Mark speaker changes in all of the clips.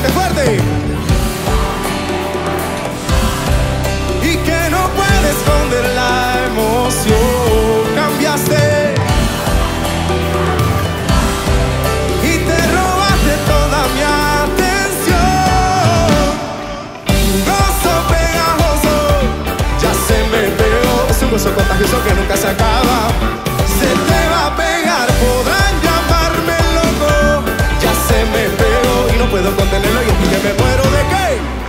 Speaker 1: fuerte, fuerte. Y que no puede esconder la emoción. Cambiaste y te robaste toda mi atención. Gozo pegajoso, ya se me pegó. Es un gozo contagioso que nunca se acaba. Se te va a pegar, podrán llamarme loco. Ya se me pegó y no puedo contenerlo. Y es que me muero de qué.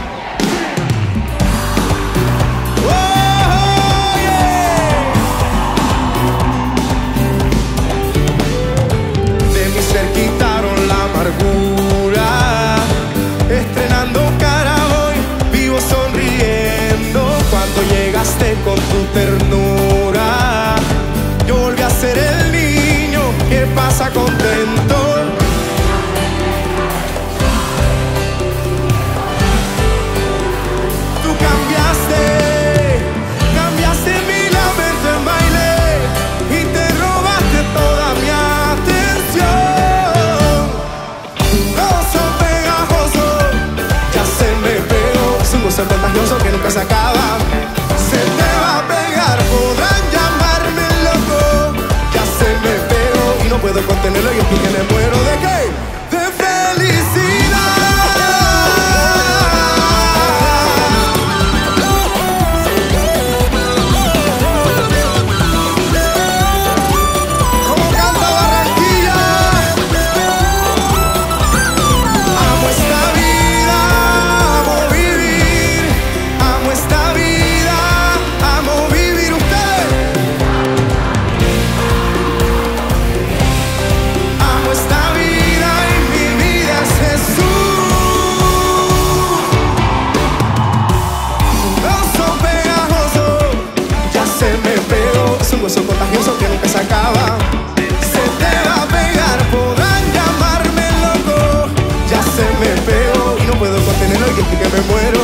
Speaker 1: Quitaron la amargura, estrenando cara hoy, vivo sonriendo. Cuando llegaste con tu ternura, yo volví a ser el niño que pasa contento. Tú cambiaste mi lamento en baile y te robaste toda mi atención. Es contagioso que nunca se acaba. Se te va a pegar, podrán llamarme loco. Ya se me pegó y no puedo contenerlo. Y es que me muero de qué? De felicidad. Como canta Barranquilla. Amo esta vida, amo vivir. Amo esta vida, amo vivir ustedes. Amo esta vida y mi vida es Jesús. Un gozo pegajoso, ya se me pegó. Es un gozo contagioso que nunca se acaba. Se te va a pegar, podrán llamarme loco. Ya se me pegó y no puedo contenerlo. Y es que me muero.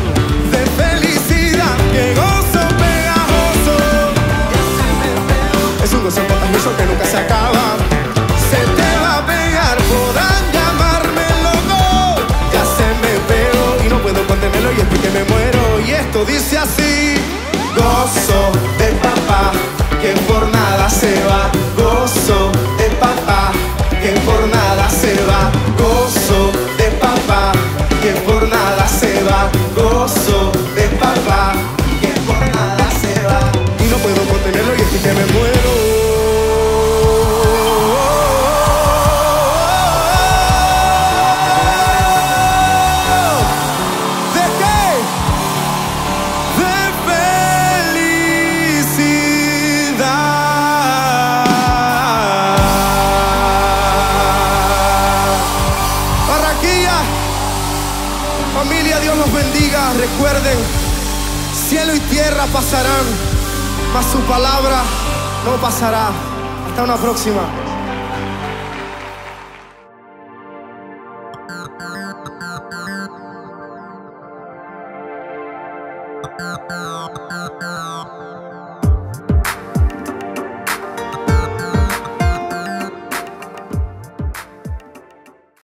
Speaker 1: ¡Qué gozo pegajoso! Es un gozo contagioso que nunca se acaba. Se te va a pegar, podrán llamarme loco. Ya se me pegó y no puedo contenerlo. Y es que me muero. Y esto dice así: gozo de papá que por nada se va. Gozo de papá que por nada se va. Gozo de papá que por nada se va. Gozo de papá y no puedo contenerlo y es que me muero. ¿De qué? De felicidad. Barranquilla, familia, Dios los bendiga. Recuerden, cielo y tierra pasarán, mas su palabra no pasará. Hasta una próxima.